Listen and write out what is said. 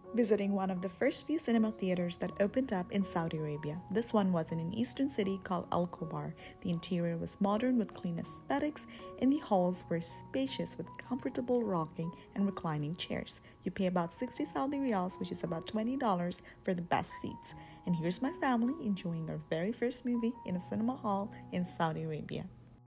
visiting one of the first few cinema theaters that opened up in Saudi Arabia. This one was in an eastern city called Al Khobar. The interior was modern with clean aesthetics, and the halls were spacious with comfortable rocking and reclining chairs. You pay about 60 Saudi riyals, which is about $20, for the best seats. And here's my family enjoying our very first movie in a cinema hall in Saudi Arabia.